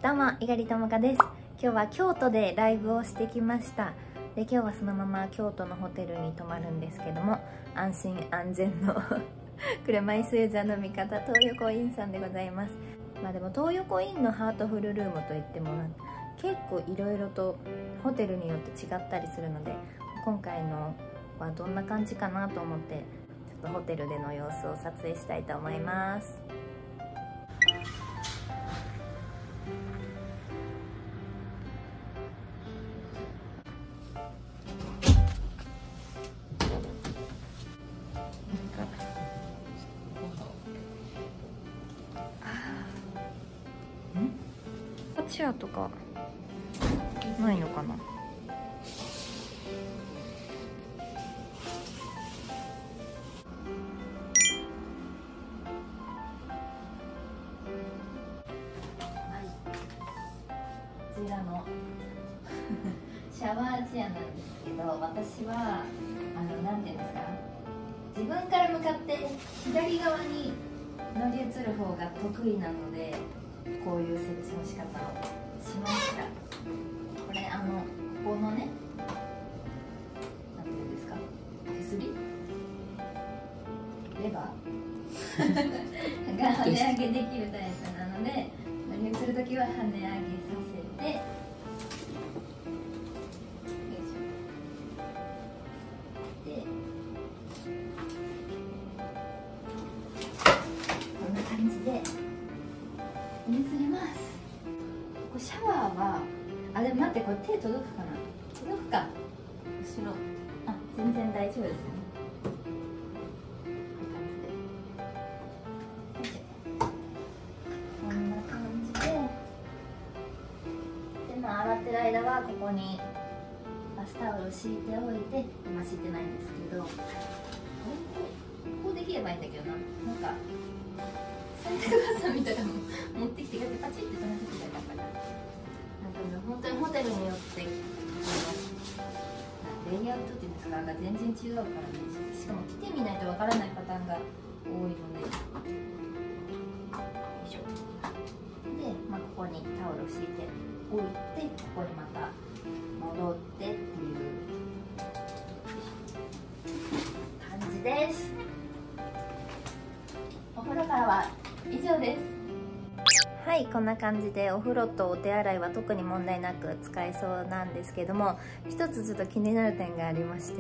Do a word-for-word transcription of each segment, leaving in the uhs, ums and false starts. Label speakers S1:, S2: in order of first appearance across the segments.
S1: どうも、猪狩ともかです。今日は京都でライブをしてきました。で、今日はそのまま京都のホテルに泊まるんですけども、安心安全の車椅子ユーザーの味方、東横インさんでございます。まあでも東横インのハートフルルームといっても結構いろいろとホテルによって違ったりするので、今回のはどんな感じかなと思って、ちょっとホテルでの様子を撮影したいと思います。チェアとかないのかな。こちらのシャワーチェアなんですけど、私はあのなんていうんですか、自分から向かって左側に乗り移る方が得意なので、こういう設置の仕方をしました。これあのここのね、なんていうんですか、手すりレバーが跳ね上げできるタイプなので、乗り移るときは跳ね上げさせて、よいしょでこんな感じで譲れます。ここシャワーはあれ待って、これ手届くかな、届くか、後ろあ全然大丈夫ですね。こんな感じで、手の洗ってる間はここにバスタオルを敷いておいて、今敷いてないんですけど、こうできればいいんだけどな、なんか洗濯バサミとかも持ってきて、こうやってパチって止めてきたりだから、なんか本当にホテルによってレイアウトっていうんですかが全然違うからね。しかも来てみないとわからないパターンが多いので、よいしょで、まあ、ここにタオルを敷いておいて、ここにまた戻ってっていう感じです。お風呂からは以上です。はい、こんな感じでお風呂とお手洗いは特に問題なく使えそうなんですけども、一つちょっと気になる点がありまして、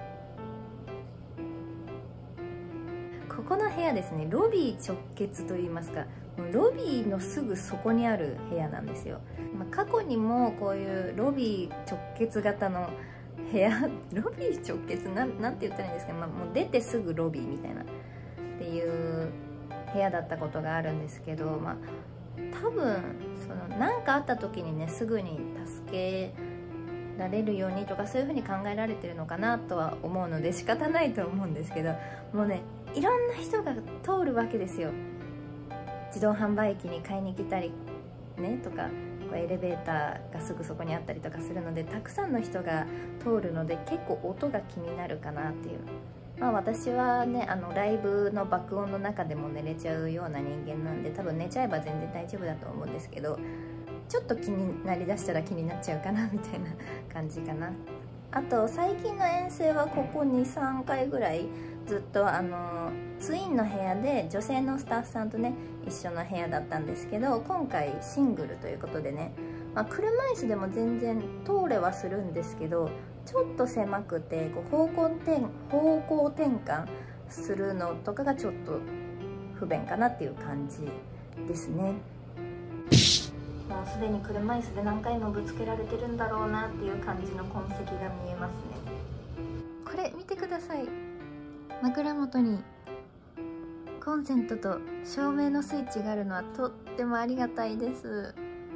S1: ここの部屋ですね、ロビー直結といいますか、ロビーのすぐそこにある部屋なんですよ。まあ、過去にもこういうロビー直結型の部屋ロビー直結なん、なんて言ったらいいんですか、まあ、もう出てすぐロビーみたいなっていう部屋だったことがあるんですけど、まあ、多分その何かあった時にね、すぐに助けられるようにとか、そういう風に考えられてるのかなとは思うので仕方ないと思うんですけど、もうね、いろんな人が通るわけですよ。自動販売機に買いに来たりねとか、こうエレベーターがすぐそこにあったりとかするので、たくさんの人が通るので結構音が気になるかなっていう。まあ私はね、あのライブの爆音の中でも寝れちゃうような人間なんで、多分寝ちゃえば全然大丈夫だと思うんですけど、ちょっと気になりだしたら気になっちゃうかなみたいな感じかな。あと最近の遠征はここにさんかいぐらいずっとあのツインの部屋で女性のスタッフさんとね一緒の部屋だったんですけど、今回シングルということでね、まあ、車椅子でも全然通れはするんですけど、ちょっと狭くてこう方向転方向転換するのとかがちょっと不便かなっていう感じですね。もうすでに車椅子で何回もぶつけられてるんだろうなっていう感じの痕跡が見えますね。これ見てください。枕元にコンセントと照明のスイッチがあるのはとってもありがたいです。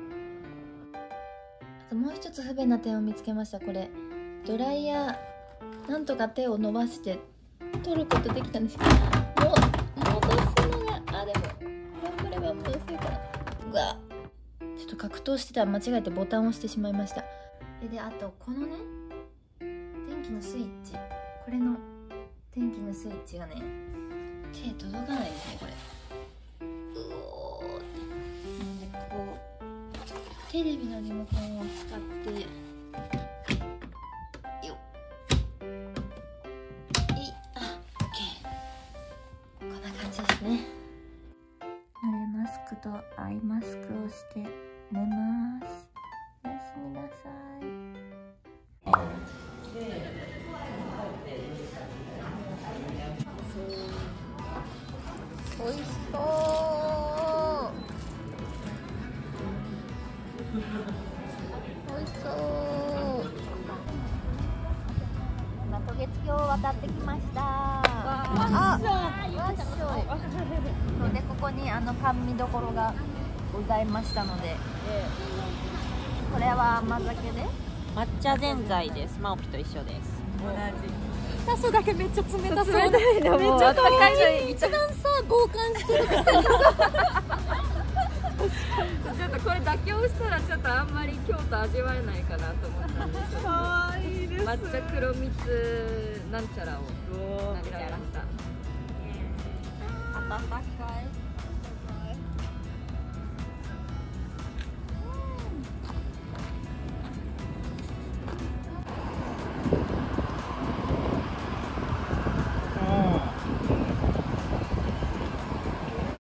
S1: あともう一つ不便な点を見つけました。これドライヤー、なんとか手を伸ばして取ることできたんですけど、もう戻すのが、あでも頑張れば戻せるかな。うわ、ちょっと格闘してたら間違えてボタンを押してしまいました。で、あとこのね電気のスイッチ、これの電気のスイッチがね手届かないですね、これ。うおー、なんでこうテレビのリモコンを使ってよっ、えい、あ、オッケー。こんな感じですね。濡れマスクとアイマスクをして寝ます。おやすみなさい。おいしそう。おいしそう。今渡月橋を渡ってきました。あ、わっしょ。のでここにあの甘味どころがございましたので、これは甘酒で
S2: 抹茶ぜんざいです。マオピと一緒です。
S3: 同じ。タスだけめっちゃ冷たそう。
S1: 冷たいの。めっちゃ高いの。
S3: 一番さ傍観してるくせに。ちょっとこれ妥協したらちょっとあんまり京都味わえないかなと思ったんですけど。可愛いです。抹茶黒蜜なんちゃらを選びました。温かい。